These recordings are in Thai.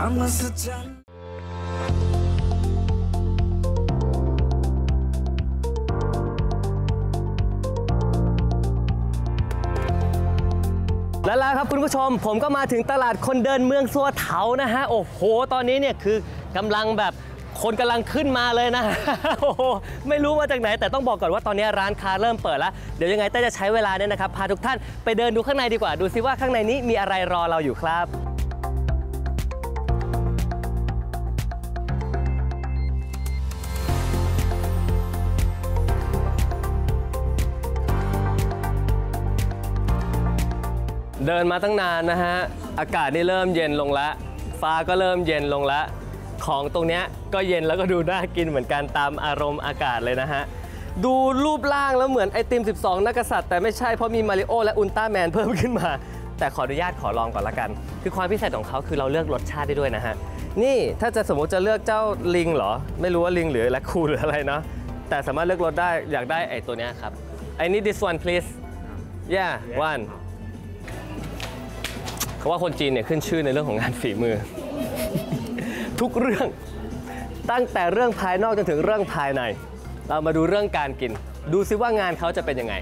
ความมหัศจรรย์แล้วล่ะครับคุณผู้ชมผมก็มาถึงตลาดคนเดินเมืองซัวเถานะฮะโอ้โหตอนนี้เนี่ยคือกำลังแบบคนกำลังขึ้นมาเลยนะ โอ้โหไม่รู้มาจากไหนแต่ต้องบอกก่อนว่าตอนนี้ร้านค้าเริ่มเปิดแล้วเดี๋ยวยังไงเต้จะใช้เวลาเนี่ยนะครับพาทุกท่านไปเดินดูข้างในดีกว่าดูซิว่าข้างในนี้มีอะไรรอเราอยู่ครับเดินมาตั้งนานนะฮะอากาศนี่เริ่มเย็นลงละฟ้าก็เริ่มเย็นลงละของตรงเนี้ยก็เย็นแล้วก็ดูน่ากินเหมือนกันตามอารมณ์อากาศเลยนะฮะดูรูปร่างแล้วเหมือนไอติม12นักกษัตริย์แต่ไม่ใช่เพราะมีมาริโอและอุลตร้าแมนเพิ่มขึ้นมาแต่ขออนุญาตขอลองก่อนละกันคือความพิเศษของเขาคือเราเลือกรสชาติได้ด้วยนะฮะนี่ถ้าจะสมมติจะเลือกเจ้าลิงเหรอไม่รู้ว่าลิงหรือแรคคูนหรืออะไรเนาะแต่สามารถเลือกรสได้อยากได้ไอตัวเนี้ยครับ I need this one please yeah oneเขาว่าคนจีนเนี่ยขึ้นชื่อในเรื่องของงานฝีมือ ทุกเรื่องตั้งแต่เรื่องภายนอกจนถึงเรื่องภายในเรามาดูเรื่องการกินดูซิว่างานเขาจะเป็นยังไง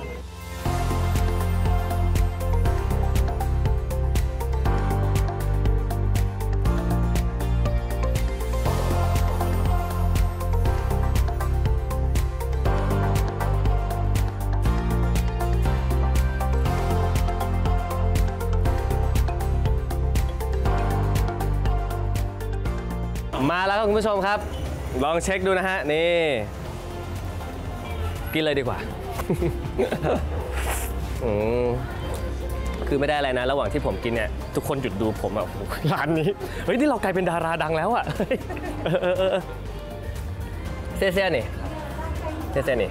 มาแล้วครับคุณผู้ชมครับลองเช็คดูนะฮะนี่กินเลยดีกว่า คือไม่ได้อะไรนะระหว่างที่ผมกินเนี่ยทุกคนหยุดดูผมแบบร้านนี้เฮ้ยนี่เรากลายเป็นดาราดังแล้วอะเซ่ๆนี่เซ่ๆนี่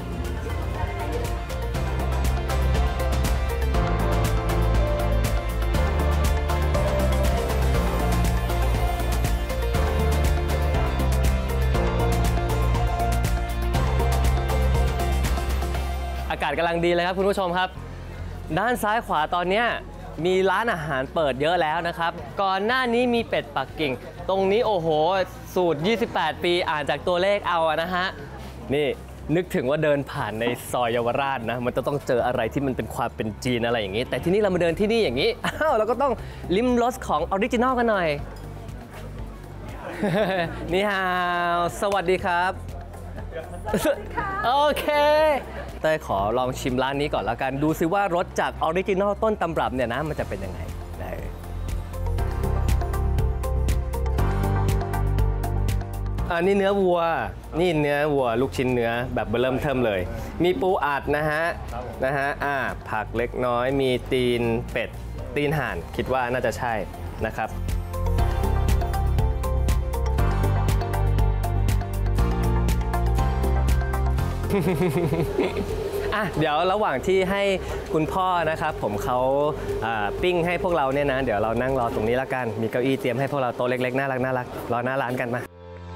อากาศกำลังดีเลยครับคุณผู้ชมครับด้านซ้ายขวาตอนนี้มีร้านอาหารเปิดเยอะแล้วนะครับก่อนหน้านี้มีเป็ดปักกิ่งตรงนี้โอ้โหสูตร28ปีอ่านจากตัวเลขเอานะฮะนี่นึกถึงว่าเดินผ่านในซอยเยาวราชนะมันจะต้องเจออะไรที่มันเป็นความเป็นจีนอะไรอย่างนี้แต่ที่นี่เรามาเดินที่นี่อย่างนี้อ้าวเราก็ต้องลิ้มรสของออริจินอลกันหน่อย นี่ฮาวสวัสดีครับโอเคเต้ยขอลองชิมร้านนี้ก่อนแล้วกันดูซิว่ารสจากออริจินอลต้นตำรับเนี่ยนะมันจะเป็นยังไงได้อันนี้เนื้อวัวนี่เนื้อวัวลูกชิ้นเนื้อแบบเริ่มเทิมเลยมีปูอัดนะฮะผักเล็กน้อยมีตีนเป็ดตีนห่านคิดว่าน่าจะใช่นะครับเดี๋ยวระหว่างที่ให้คุณพ่อนะครับผมเขาปิ้งให้พวกเราเนี่ยนะเดี๋ยวเรานั่งรอตรงนี้แล้วกันมีเก้าอี้เตรียมให้พวกเราโต๊ะเล็กๆน่ารักรอหน้าร้านกันมา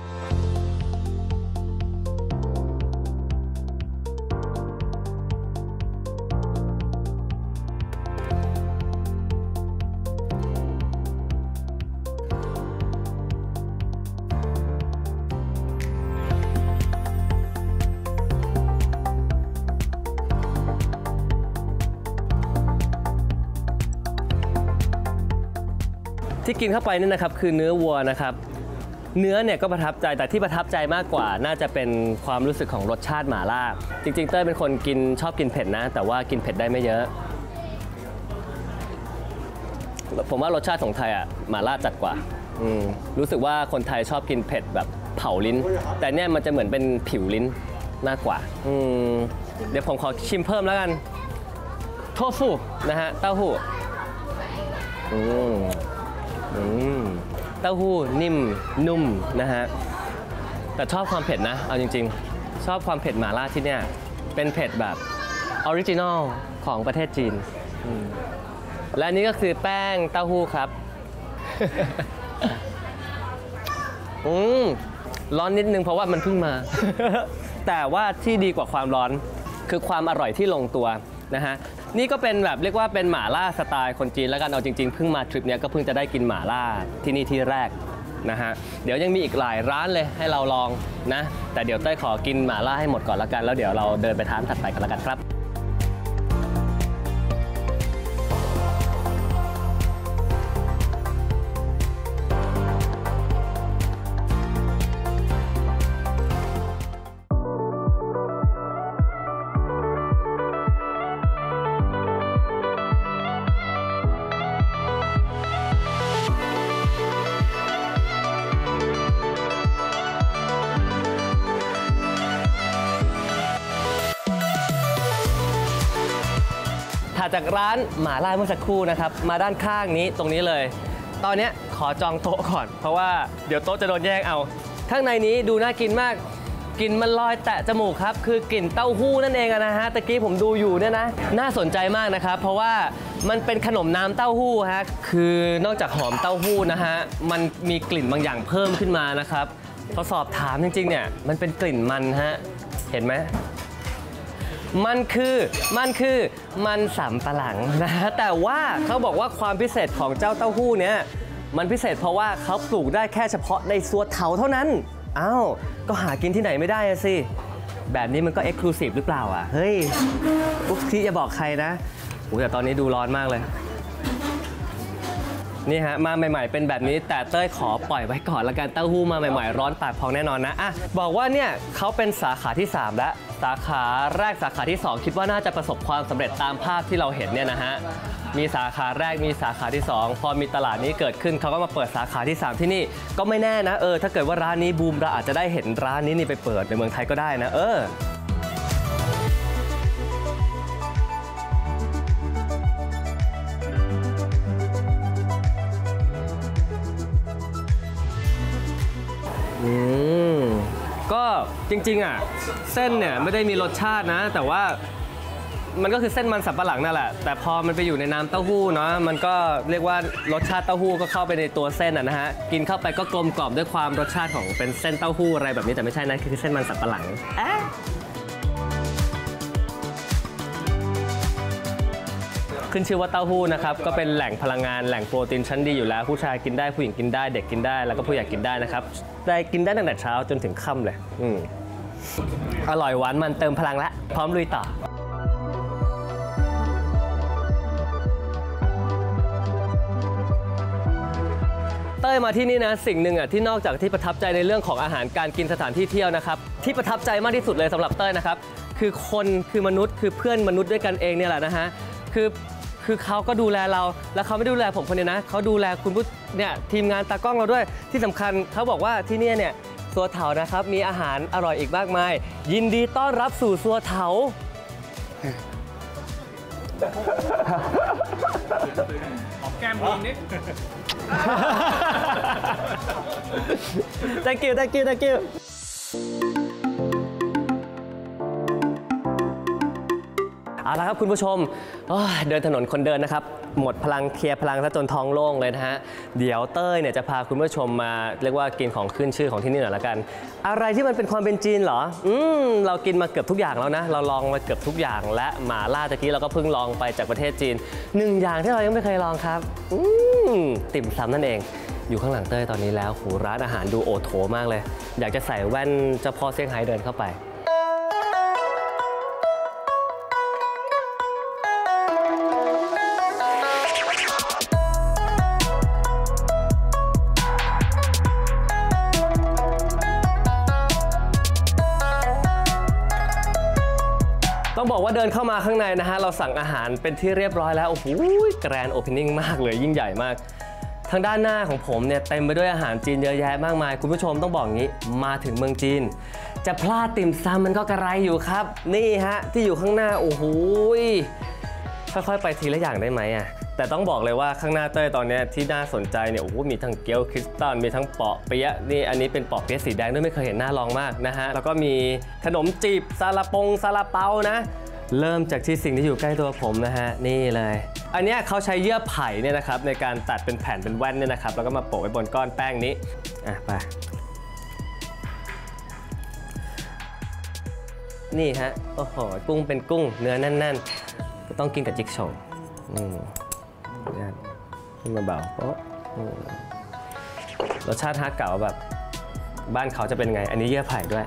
ที่กินเข้าไปนี่นะครับคือเนื้อวัวนะครับเนื้อเนี่ยก็ประทับใจแต่ที่ประทับใจมากกว่าน่าจะเป็นความรู้สึกของรสชาติหม่าล่าจริงๆเต้ยเป็นคนชอบกินเผ็ดนะแต่ว่ากินเผ็ดได้ไม่เยอะผมว่ารสชาติของไทยหม่าล่าจัดกว่ารู้สึกว่าคนไทยชอบกินเผ็ดแบบเผาลิ้นแต่เนี่ยมันจะเหมือนเป็นผิวลิ้นมากกว่าเดี๋ยวผมขอชิมเพิ่มแล้วกันโทฟูนะฮะเต้าหู้เต้าหู้นิ่มนุ่มนะฮะแต่ชอบความเผ็ดนะเอาจริงๆชอบความเผ็ดหม่าล่าที่เนี่ยเป็นเผ็ดแบบออริจินอลของประเทศจีนและนี่ก็คือแป้งเต้าหู้ครับ ร้อนนิดนึงเพราะว่ามันเพิ่งมา แต่ว่าที่ดีกว่าความร้อนคือความอร่อยที่ลงตัวนะฮะนี่ก็เป็นแบบเรียกว่าเป็นหม่าล่าสไตล์คนจีนแล้วกันเอาจริงๆเพิ่งมาทริปนี้ก็เพิ่งจะได้กินหม่าล่าที่นี่ที่แรกนะฮะเดี๋ยวยังมีอีกหลายร้านเลยให้เราลองนะแต่เดี๋ยวเต้ยขอกินหม่าล่าให้หมดก่อนละกันแล้วเดี๋ยวเราเดินไปร้านถัดไปกันละกันครับถัดจากร้านหม่าล่าเมื่อสักครู่นะครับมาด้านข้างนี้ตรงนี้เลยตอนนี้ขอจองโต๊ะก่อนเพราะว่าเดี๋ยวโต๊ะจะโดนแย่งเอาข้างในนี้ดูน่ากินมากกลิ่นมันลอยแตะจมูกครับคือกลิ่นเต้าหู้นั่นเองนะฮะตะกี้ผมดูอยู่เนี่ยนะน่าสนใจมากนะครับเพราะว่ามันเป็นขนมน้ำเต้าหู้ฮะคือนอกจากหอมเต้าหู้นะฮะมันมีกลิ่นบางอย่างเพิ่มขึ้นมานะครับพอสอบถามจริงๆเนี่ยมันเป็นกลิ่นมันฮะเห็นไหมมันคือมันสำปะหลังนะฮะแต่ว่าเขาบอกว่าความพิเศษของเจ้าเต้าหู้เนี่ยมันพิเศษเพราะว่าเขาปลูกได้แค่เฉพาะในสัวเถาเท่านั้นอ้าวก็หากินที่ไหนไม่ได้สิแบบนี้มันก็เอ็กซ์คลูซีฟหรือเปล่าอ่ะเฮ้ยอุ๊บที่จะบอกใครนะโอ้แต่ตอนนี้ดูร้อนมากเลยนี่ฮะมาใหม่ๆเป็นแบบนี้แต่เต้ยขอปล่อยไว้ก่อนละกันเต้าหู้มาใหม่ๆร้อนปากพองแน่นอนนะอ่ะบอกว่าเนี่ยเขาเป็นสาขาที่3แล้วสาขาแรกสาขาที่2คิดว่าน่าจะประสบความสำเร็จตามภาพที่เราเห็นเนี่ยนะฮะมีสาขาแรกมีสาขาที่2พอมีตลาดนี้เกิดขึ้นเขาก็มาเปิดสาขาที่3ที่นี่ก็ไม่แน่นะถ้าเกิดว่าร้านนี้บูมเราอาจจะได้เห็นร้านนี้นี่ไปเปิดในเมืองไทยก็ได้นะก็จริงๆอ่ะเส้นเนี่ยไม่ได้มีรสชาตินะแต่ว่ามันก็คือเส้นมันสับปะหลังนั่นแหละแต่พอมันไปอยู่ในน้ำเต้าหู้เนาะมันก็เรียกว่ารสชาติเต้าหู้ก็เข้าไปในตัวเส้นนะฮะกินเข้าไปก็กลมกล่อมด้วยความรสชาติของเป็นเส้นเต้าหู้อะไรแบบนี้แต่ไม่ใช่นะคือเส้นมันสับปะหลังขึ้นชื่อว่าเต้าหู้นะครับก็เป็นแหล่งพลังงานแหล่งโปรตีนชั้นดีอยู่แล้วผู้ชายกินได้ผู้หญิงกินได้เด็กกินได้แล้วก็ผู้ใหญ่กินได้นะครับได้กินได้ตั้งแต่เช้าจนถึงค่ำเลยอร่อยหวานมันเติมพลังแล้วพร้อมลุยต่อเต้ยมาที่นี่นะสิ่งหนึ่งที่นอกจากที่ประทับใจในเรื่องของอาหารการกินสถานที่เที่ยวนะครับที่ประทับใจมากที่สุดเลยสำหรับเต้ยนะครับคือคนคือมนุษย์คือเพื่อนมนุษย์ด้วยกันเองเนี่ยแหละนะฮะคือเขาก็ดูแลเราแล้วเขาไม่ดูแลผมคนเดียวนะเขาดูแลคุณผู้เนี่ยทีมงานตากล้องเราด้วยที่สำคัญเขาบอกว่าที่นี่เนี่ยสัวเถานะครับมีอาหารอร่อยอีกมากมายยินดีต้อนรับสู่สัวเถาหอมแก้มลิงนิด thank youเอาละครับคุณผู้ชมเดินถนนคนเดินนะครับหมดพลังเคลียร์พลังซะจนท้องโล่งเลยนะฮะเดี๋ยวเต้ยเนี่ยจะพาคุณผู้ชมมาเรียกว่ากินของขึ้นชื่อของที่นี่หน่อยละกันอะไรที่มันเป็นความเป็นจีนเหรอเรากินมาเกือบทุกอย่างแล้วนะเราลองมาเกือบทุกอย่างและหม่าล่าตะกี้เราก็เพิ่งลองไปจากประเทศจีน1อย่างที่เรายังไม่เคยลองครับติ่มซำนั่นเองอยู่ข้างหลังเต้ยตอนนี้แล้วร้านอาหารดูโอโถมากเลยอยากจะใส่แว่นเจ้าพ่อเซี่ยงไฮ้เดินเข้าไปต้องบอกว่าเดินเข้ามาข้างในนะฮะเราสั่งอาหารเป็นที่เรียบร้อยแล้วโอ้โหแกรนด์โอเพนนิ่งมากเลยยิ่งใหญ่มากทางด้านหน้าของผมเนี่ยเต็มไปด้วยอาหารจีนเยอะแยะมากมายคุณผู้ชมต้องบอกงี้มาถึงเมืองจีนจะพลาดติ่มซำมันก็กระไรอยู่ครับนี่ฮะที่อยู่ข้างหน้าโอ้โหค่อยๆไปทีละอย่างได้ไหมแต่ต้องบอกเลยว่าข้างหน้าเต้ยตอนนี้ที่น่าสนใจเนี่ยโอ้โหมีทั้งเกี๊ยวคริสตัลมีทั้งเปาะเปี๊ยะนี่อันนี้เป็นเปาะเปี๊ยะสีแดงด้วยไม่เคยเห็นน่าลองมากนะฮะแล้วก็มีขนมจีบซาลาเปานะเริ่มจากที่สิ่งที่อยู่ใกล้ตัวผมนะฮะนี่เลยอันนี้เขาใช้เยื่อไผ่เนี่ยนะครับในการตัดเป็นแผ่นเป็นแว่นเนี่ยนะครับแล้วก็มาโปะไว้บนก้อนแป้งนี้ไปนี่ฮะโอ้โหกุ้งเป็นกุ้งเนื้อแน่นๆต้องกินกับจิ๊กโชว์ขึ้นมาเบาเพราะรสชาติฮะเก๋าแบบบ้านเขาจะเป็นไงอันนี้เยื่อไผ่ด้วย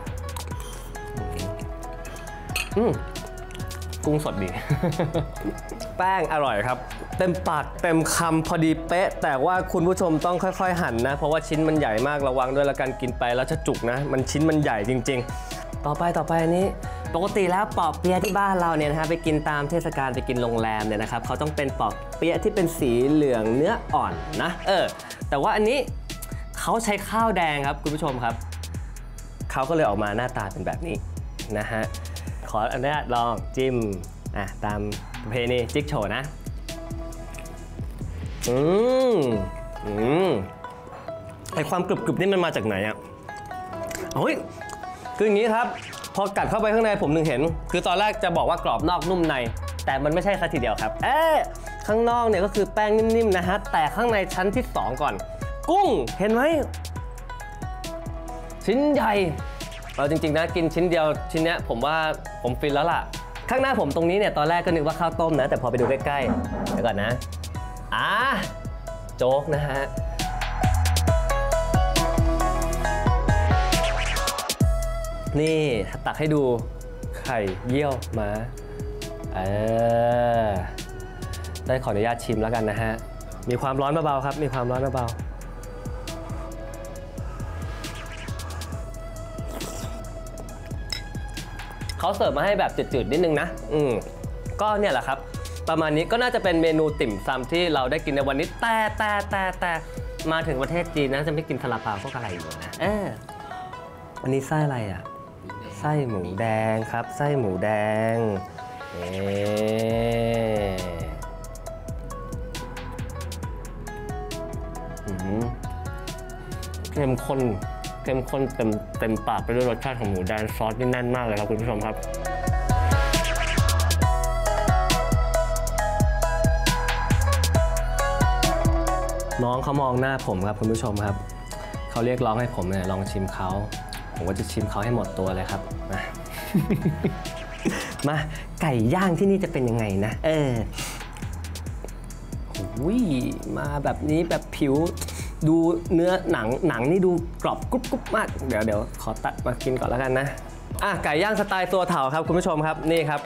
กุ้งสดดี แป้งอร่อยครับเต็มปากเต็มคำพอดีเป๊ะแต่ว่าคุณผู้ชมต้องค่อยๆหั่นนะเพราะว่าชิ้นมันใหญ่มากระวังด้วยแล้วกันกินไปแล้วจะจุกนะมันชิ้นมันใหญ่จริงๆต่อไปอันนี้ปกติแล้วปอเปี๊ยะที่บ้านเราเนี่ยนะฮะไปกินตามเทศกาลไปกินโรงแรมเนี่ยนะครับเขาต้องเป็นปอเปี๊ยะที่เป็นสีเหลืองเนื้ออ่อนนะแต่ว่าอันนี้เขาใช้ข้าวแดงครับคุณผู้ชมครับเขาก็เลยออกมาหน้าตาเป็นแบบนี้นะฮะขออนุญาตลองจิ้มตามประเพณีจิ๊กโชว์นะไอความกรึบๆนี่มันมาจากไหนอ่ะคืออย่างนี้ครับพอกัดเข้าไปข้างในผมเห็นคือตอนแรกจะบอกว่ากรอบนอกนุ่มในแต่มันไม่ใช่ซะทีเดียวครับข้างนอกเนี่ยก็คือแป้งนิ่มๆนะฮะแต่ข้างในชั้นที่2ก่อนกุ้งเห็นไหมชิ้นใหญ่จริงๆนะกินชิ้นเดียวชิ้นเนี้ยผมว่าผมฟินแล้วล่ะข้างหน้าผมตรงนี้เนี่ยตอนแรกก็นึกว่าข้าวต้มนะแต่พอไปดูใกล้ๆเดี๋ยวก่อนนะโจ๊กนะฮะนี่ตักให้ดูไข่เยี่ยวม้าได้ขออนุญาตชิมแล้วกันนะฮะมีความร้อนเบาๆครับมีความร้อนเบาๆเขาเสิร์ฟมาให้แบบจืดๆนิดนึงนะก็เนี่ยแหละครับประมาณนี้ก็น่าจะเป็นเมนูติ่มซำที่เราได้กินในวันนี้แต่มาถึงประเทศจีนนะจะไม่กินซาลาเปาพวกอะไรอยู่นะอันนี้ไส้อะไรอ่ะไส้หมูแดงครับไส้หมูแดงเข้มข้นเต็มปากไปด้วยรสชาติของหมูแดงซอสนี่แน่นมากเลยครับคุณผู้ชมครับน้องเขามองหน้าผมครับคุณผู้ชมครับเขาเรียกร้องให้ผมเนี่ยลองชิมเขาผมก็จะชิมเขาให้หมดตัวเลยครับมาไก่ย่างที่นี่จะเป็นยังไงนะมาแบบนี้แบบผิวดูเนื้อหนังนี่ดูกรอบกรุบมากเดี๋ยวขอตัดมากินก่อนแล้วกันนะไก่ย่างสไตล์ตัวเถาครับคุณผู้ชมครับนี่ครับ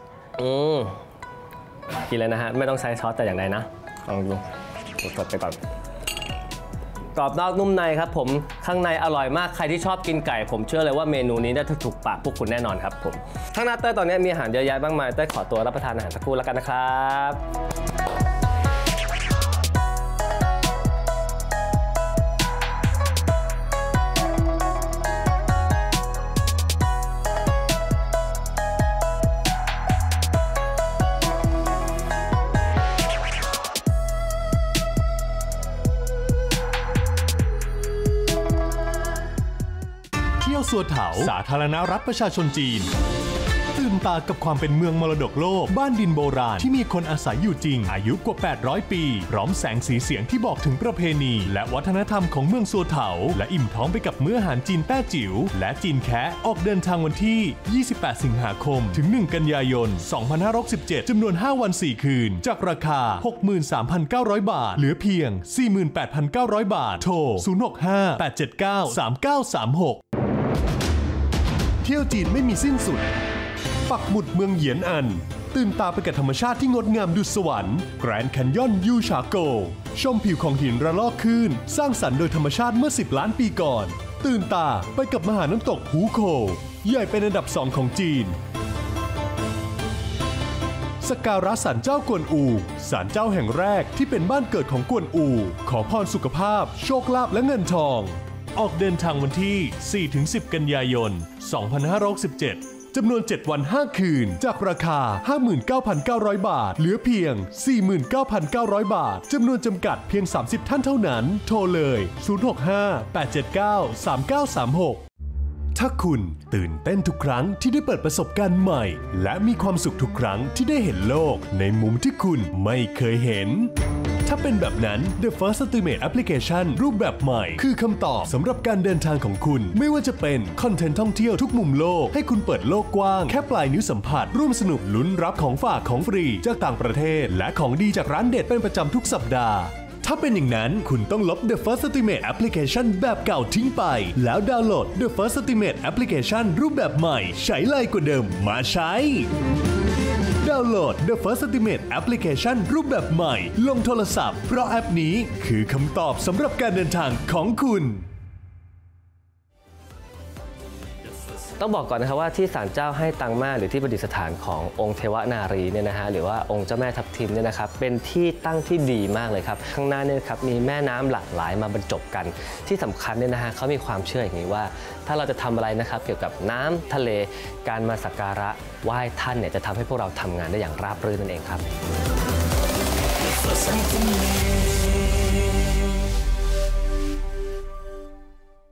กินเลยนะฮะไม่ต้องใช้ซอสแต่อย่างใดนะลองดูสดไปก่อนกรอบนอกนุ่มในครับผมข้างในอร่อยมากใครที่ชอบกินไก่ผมเชื่อเลยว่าเมนูนี้ได้ถูกปากพวกคุณแน่นอนครับผมข้างหน้าเต้ยตอนนี้มีอาหารเยอะแยะมากมายเต้ยขอตัวรับประทานอาหารสักครู่แล้วกันนะครับสัวเถาสาธารณรัฐประชาชนจีนตื่นตากับความเป็นเมืองมรดกโลกบ้านดินโบราณที่มีคนอาศัยอยู่จริงอายุกว่า800ปีพร้อมแสงสีเสียงที่บอกถึงประเพณีและวัฒนธรรมของเมืองสัวเถาและอิ่มท้องไปกับมื้ออาหารจีนแต้จิ๋วและจีนแคะออกเดินทางวันที่28สิงหาคมถึง1กันยายน2567จำนวน5วัน4คืนจากราคา 63,900 บาทเหลือเพียง 48,900 บาทโทร065-879-3936เที่ยวจีนไม่มีสิ้นสุดปักหมุดเมืองเหยียนอันตื่นตาไปกับธรรมชาติที่งดงามดุจสวรรค์แกรนด์แคนยอนยูชาโกชมผิวของหินระลอกคลื่นสร้างสรรค์โดยธรรมชาติเมื่อ10ล้านปีก่อนตื่นตาไปกับมหาน้ำตกหูโคใหญ่เป็นอันดับ2ของจีนสักการะศาลเจ้ากวนอูศาลเจ้าแห่งแรกที่เป็นบ้านเกิดของกวนอูขอพรสุขภาพโชคลาภและเงินทองออกเดินทางวันที่ 4-10 กันยายน 2567 จำนวน 7 วัน 5 คืน จากราคา 59,900 บาท เหลือเพียง 49,900 บาท จำนวนจำกัดเพียง 30 ท่านเท่านั้น โทรเลย 065-879-3936 ถ้าคุณตื่นเต้นทุกครั้งที่ได้เปิดประสบการณ์ใหม่ และมีความสุขทุกครั้งที่ได้เห็นโลกในมุมที่คุณไม่เคยเห็นถ้าเป็นแบบนั้น The First Estimate Application รูปแบบใหม่คือคำตอบสำหรับการเดินทางของคุณไม่ว่าจะเป็นคอนเทนต์ท่องเที่ยวทุกมุมโลกให้คุณเปิดโลกกว้างแค่ปลายนิ้วสัมผัสร่วมสนุกลุ้นรับของฝากของฟรีจากต่างประเทศและของดีจากร้านเด็ดเป็นประจำทุกสัปดาห์ถ้าเป็นอย่างนั้นคุณต้องลบ The First Estimate Application แบบเก่าทิ้งไปแล้วดาวน์โหลด The First Estimate Application รูปแบบใหม่ใช้ไลกว่าเดิมมาใช้ดาวน์โหลด The First Estimate Application รูปแบบใหม่ลงโทรศัพท์เพราะแอปนี้คือคำตอบสำหรับการเดินทางของคุณต้องบอกก่อนนะครับว่าที่ศาลเจ้าให้ตังมาหรือที่ประดิษฐานขององค์เทวนารีเนี่ยนะฮะหรือว่าองค์เจ้าแม่ทับทิมเนี่ยนะครับเป็นที่ตั้งที่ดีมากเลยครับข้างหน้าเนี่ยครับมีแม่น้ำหลากหลายมาบรรจบกันที่สำคัญเนี่ยนะฮะเขามีความเชื่ออย่างนี้ว่าถ้าเราจะทำอะไรนะครับเกี่ยวกับน้ำทะเลการมาสักการะไหว้ท่านเนี่ยจะทำให้พวกเราทำงานได้อย่างราบรื่นนั่นเองครับ